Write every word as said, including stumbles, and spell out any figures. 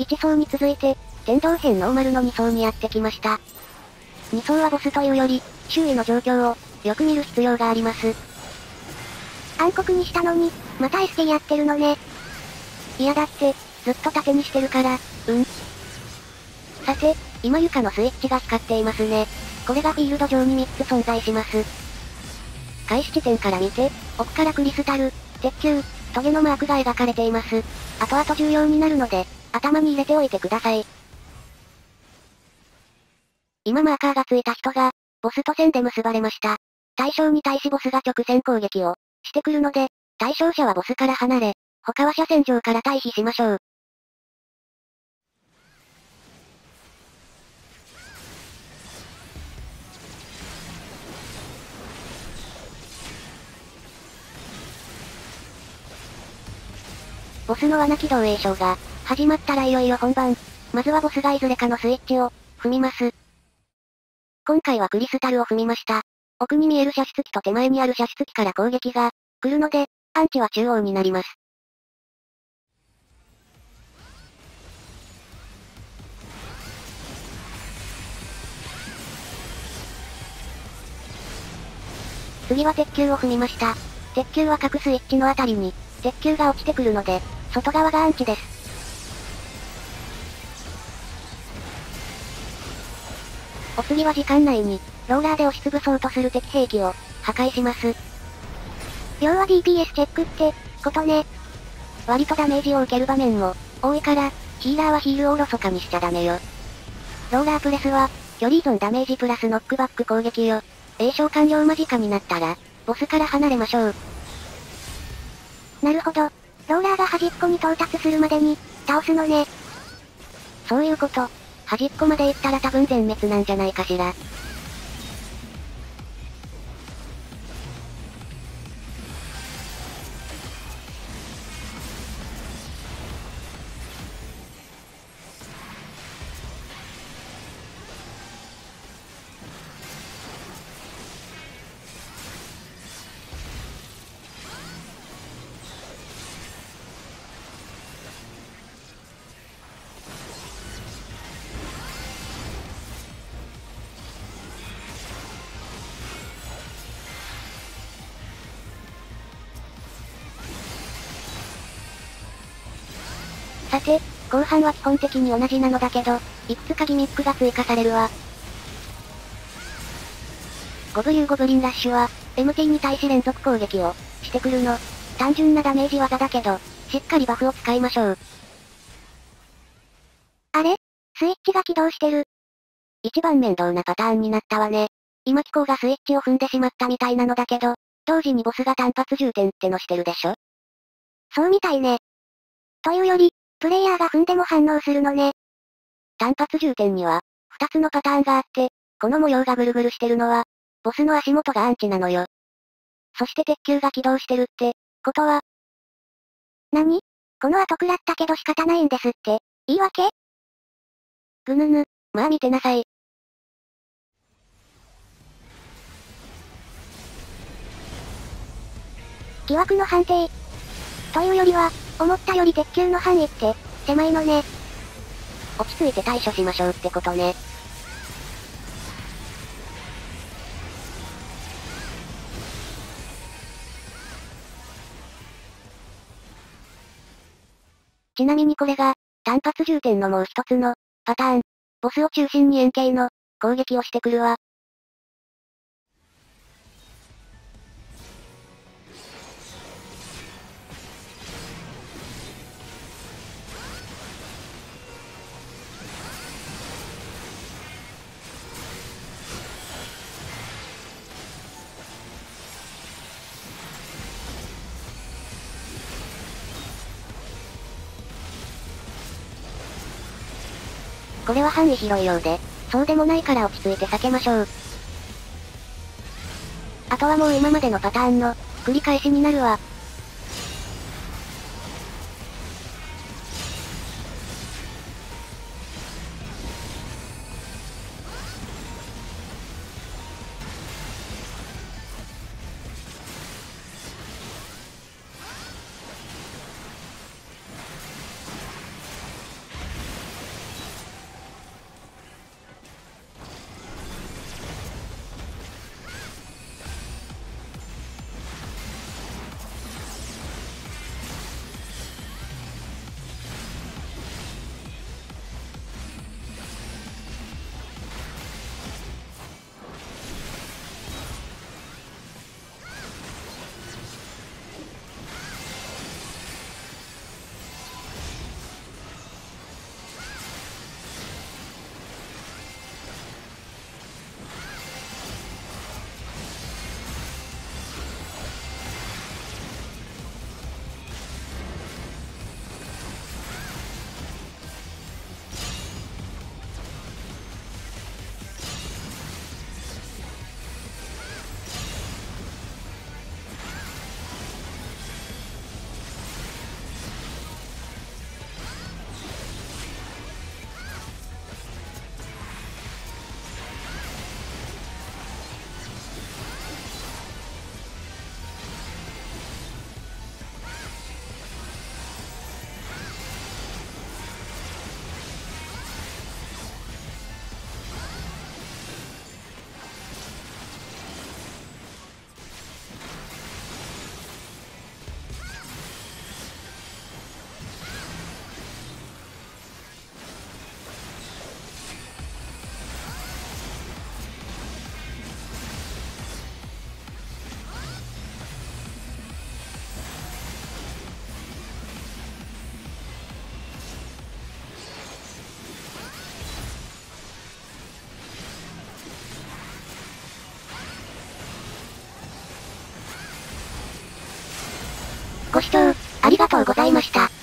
いち層に続いて、天道編ノーマルのに層にやってきました。に層はボスというより、周囲の状況を、よく見る必要があります。暗黒にしたのに、またエスケやってるのね。いやだって、ずっと縦にしてるから、うん。さて、今床のスイッチが光っていますね。これがフィールド上にみっつ存在します。開始地点から見て、奥からクリスタル、鉄球、トゲのマークが描かれています。後々重要になるので、頭に入れておいてください。今マーカーがついた人が、ボスと戦で結ばれました。対象に対しボスが直線攻撃を、してくるので、対象者はボスから離れ、他は車線上から退避しましょう。ボスの罠起動詠唱が、始まったらいよいよ本番。まずはボスがいずれかのスイッチを、踏みます。今回はクリスタルを踏みました。奥に見える射出機と手前にある射出機から攻撃が、来るので、アンチは中央になります。次は鉄球を踏みました。鉄球は各スイッチのあたりに、鉄球が落ちてくるので、外側がアンチです。お次は時間内に、ローラーで押しつぶそうとする敵兵器を、破壊します。要は ディーピーエス チェックって、ことね。割とダメージを受ける場面も、多いから、ヒーラーはヒールをおろそかにしちゃダメよ。ローラープレスは、距離依存ダメージプラスノックバック攻撃よ。詠唱完了間近になったら、ボスから離れましょう。なるほど。ローラーが端っこに到達するまでに、倒すのね。そういうこと。端っこまで行ったら多分全滅なんじゃないかしら。さて、後半は基本的に同じなのだけど、いくつかギミックが追加されるわ。ゴブリューゴブリンラッシュは、エムティー に対し連続攻撃を、してくるの。単純なダメージ技だけど、しっかりバフを使いましょう。あれ？スイッチが起動してる。一番面倒なパターンになったわね。今機構がスイッチを踏んでしまったみたいなのだけど、同時にボスが単発重点ってのしてるでしょ？そうみたいね。というより、プレイヤーが踏んでも反応するのね。単発重点には、二つのパターンがあって、この模様がぐるぐるしてるのは、ボスの足元がアンチなのよ。そして鉄球が起動してるって、ことは。何？この後食らったけど仕方ないんですって、言い訳？ぐぬぬ、まあ見てなさい。疑惑の判定。というよりは、思ったより鉄球の範囲って、狭いのね。落ち着いて対処しましょうってことね。ちなみにこれが、単発重点のもう一つの、パターン。ボスを中心に円形の、攻撃をしてくるわ。これは範囲広いようで、そうでもないから落ち着いて避けましょう。あとはもう今までのパターンの、繰り返しになるわ。 ご視聴、ありがとうございました。